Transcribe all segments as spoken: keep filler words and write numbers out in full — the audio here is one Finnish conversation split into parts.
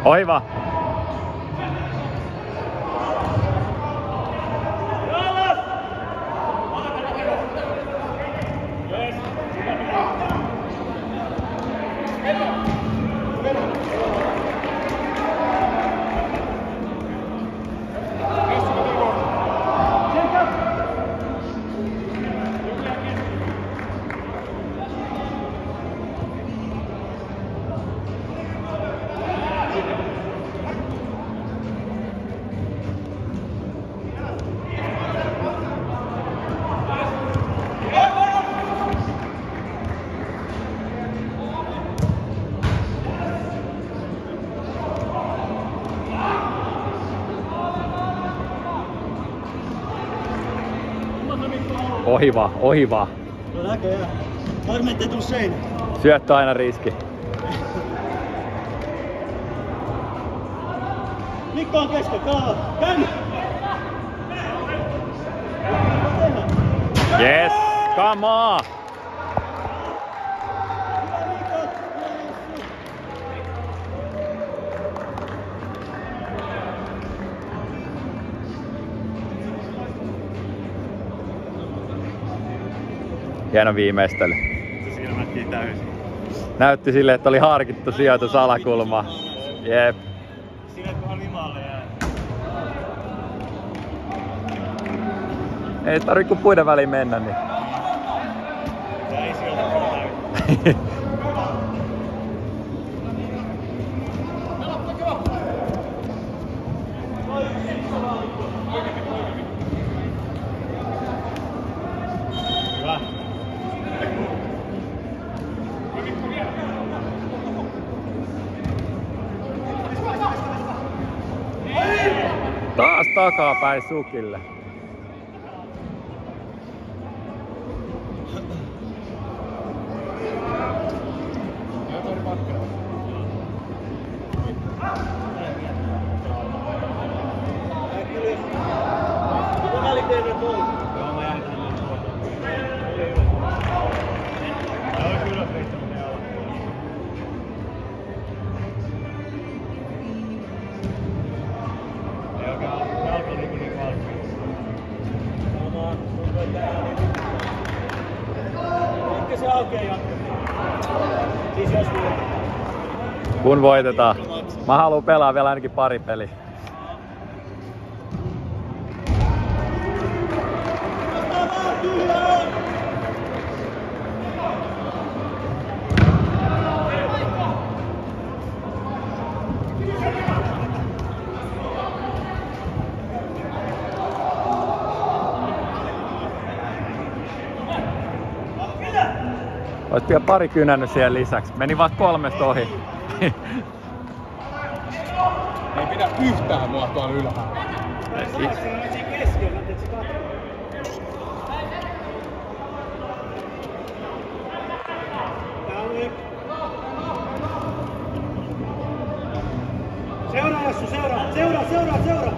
Oiva. Ohiva, ohiva. No näköjään. Harmi ettei tuu seinä. Syöttö aina riski. Mikko on kesken, kalava. Käynni! Yes, come on! Hieno viimeistely. Silmättiin täysin. Näytti sille, että oli harkittu sijoitus alakulma. Jep. Siinä kunhan limalle jää. Ei tarvi kun puiden väliin mennä, niin. Tää ei sijoita kyllä. Taas takapäin sukille. Kun voitetaan. Mä haluun pelaa vielä ainakin pari peliä. Ois vielä pari kynännyt siihen lisäksi. Meni vasta kolmesta ohi. Ei pidä yhtään mua tuolla ylhäällä. Seuraa Jassu, seuraa, seuraa, seuraa, seuraa!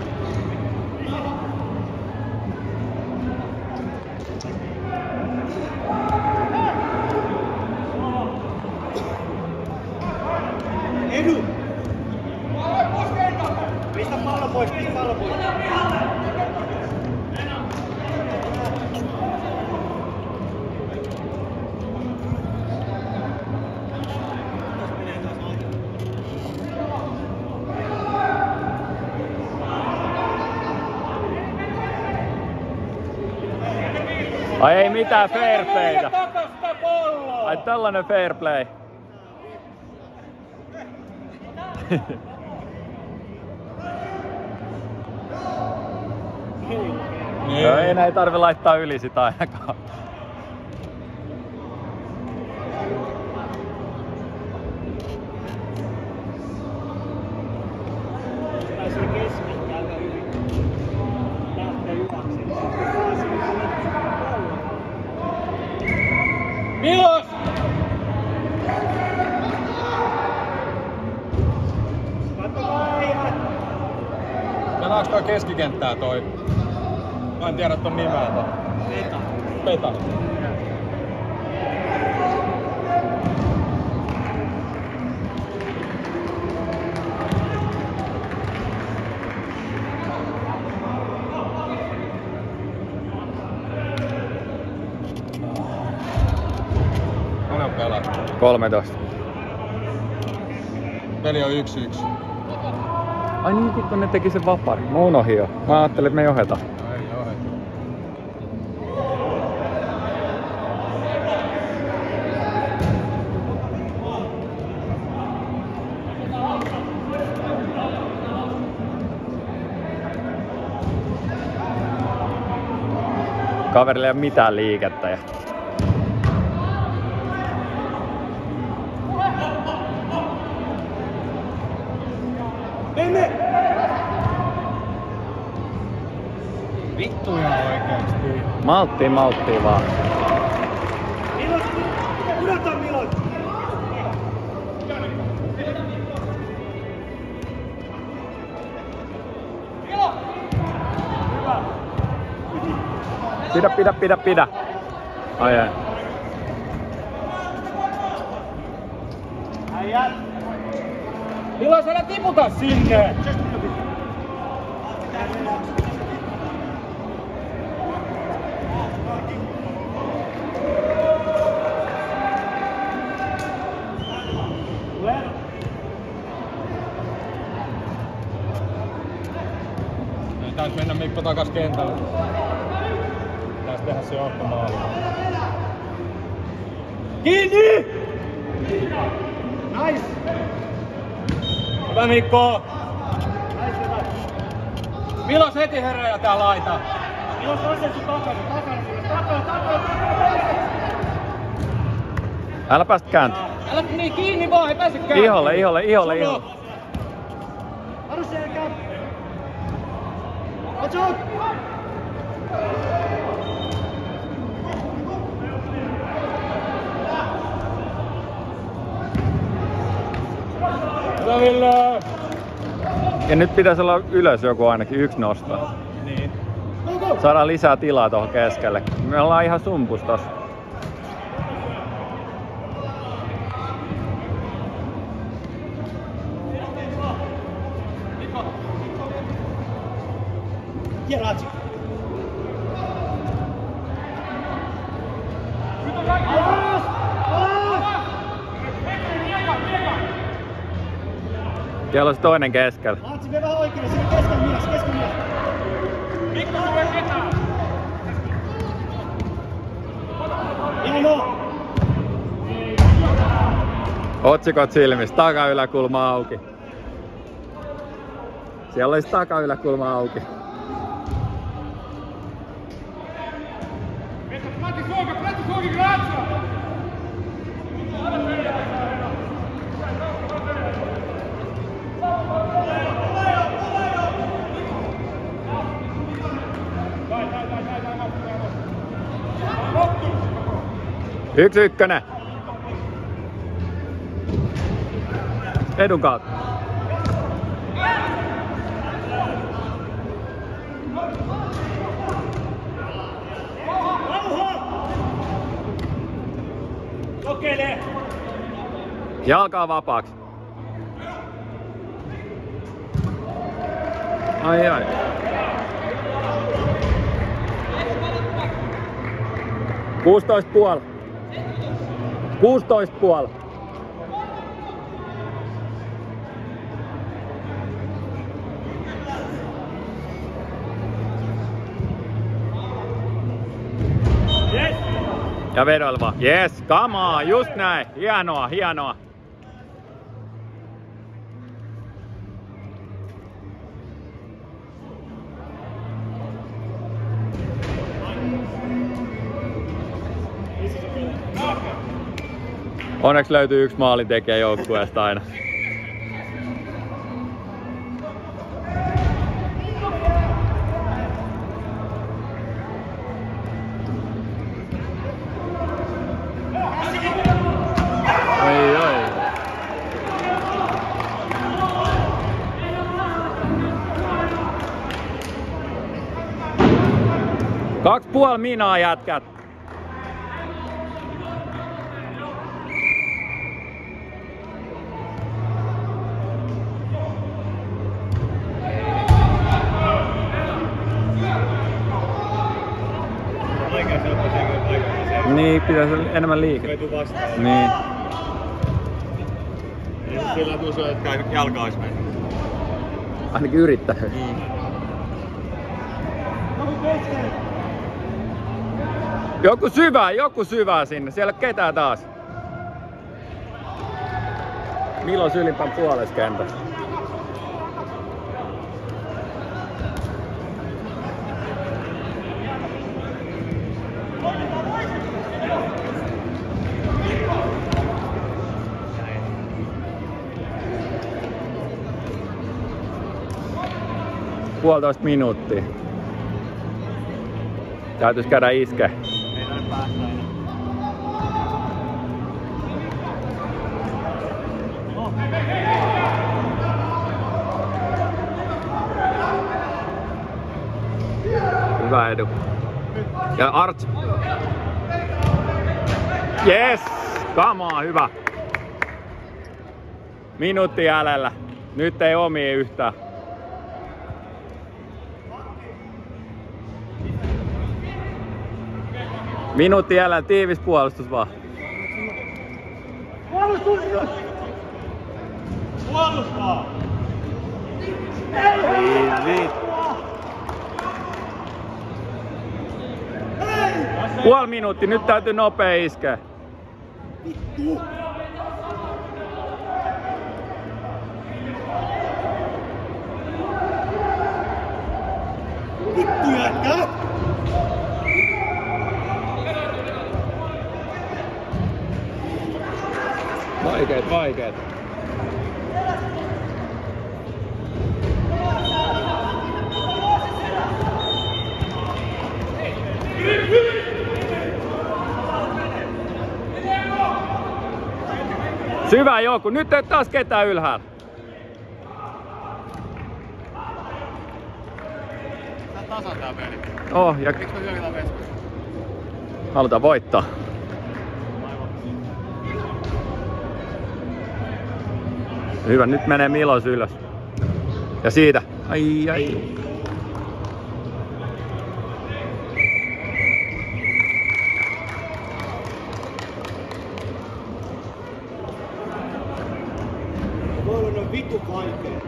Edu! Pistä pallo pois, pistä pallo pois! Ai ei mitään fair playtä. Ai tällainen fair play. No ei näin tarvi laittaa yli sitä ainakaan. Milos! Pelaaks toi keskikenttää toi? Mä en tiedä ton nimeä toi. Peta. Peta. kolmetoista. Peli on yksi yksi. Ai niin vittu, ne teki sen vapari. Mä unohdin jo. Mä ajattelin, että me johdetaan. Ei johdeta. Kaverilla ei ole mitään liikettä. Ja... Mene! Vittu ihan oikeesti. Malttiin, malttiin vaan. Milos! Pudota Milos! Pidä, pidä, pidä, pidä. Ai ai. Äijät! Milos, älä tiputa sinne! Täytyy mennä Mikko takas kentälle. Pitäis tehdä se johtomaali. Kiinni! Nice! Hyvä Mikko! Nice, hyvä. Milos heti herää tää laita. Milos vasen sun takana, takana sulle, takana, takana, takana! Älä päästä kääntää. Älä niin kiinni vaan, ei pääse kääntämään. Iholle, iholle, iholle, iholle. Varu selkää! Watch out! Hyvä Ville! Ja nyt pitäisi olla ylös joku ainakin yksi nostaa. Niin. Go, go! Saadaan lisää tilaa tuohon keskelle. Me ollaan ihan sumpus tossa. Hier, Ratsi! Alas! Alas! Siellä on se toinen keskellä. Ratsi, mene vähän oikealle, sinne kesken mies, kesken mies! Mikko tulee ketään! Hieno! Otsikot silmissä, takayläkulma auki. Siellä olisi takayläkulma auki. Yksi ykkönen. Edun kautta. Kokeile! Jalkaa vapaaksi. Ai ai. kuusitoista puoli. kuusitoista puoli. Yes! Ja vedoilla vaan. Yes, come on, just näin. Hienoa, hienoa. Onneksi löytyy yksi maalintekijä joukkueesta aina. Oi, oi. Kaksi puoli minaa jätkät. Vaikea se ottaa sen aikaa. Niin, pitäisi olla enemmän liikettä. Vetu vastaan. Niin. Sillä tuntuu, että jalka olisi mennyt. Ainakin yrittää. Mm. Joku syvää, joku syvää sinne. Siellä ei ketään taas. Milos ylimpään puolessa kentässä. Puolitoista minuuttia. Täytyis käydä iskeä. Ei ole päästä enää. Hyvä Edu. Ja Arts. Yes! Come on, hyvä. Minuutti jäljellä. Nyt ei omii yhtään. Minuutti jäljellä, tiivis puolustus vaan. Puolustus! Puolustaa! Ei vittu. Puoli minuutti, nyt täytyy nopea iskeä. Vittu! Vittu jätkä! Vaikeet, vaikeet. Syvä joku, nyt ei taas ketään ylhäällä. Tää tasan tää peli. Oh, ja Miksi me hyökätään veskasta? halutaan voittaa. Hyvä, nyt menee Milos ylös. Ja siitä. Ai ai. Voi olla vittu vaikea.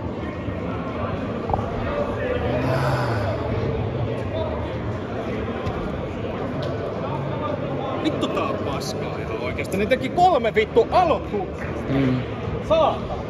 Vittu tää on paskaa ihan oikeesti. Ne teki kolme vittu aloituksesta. Mm. Saatana.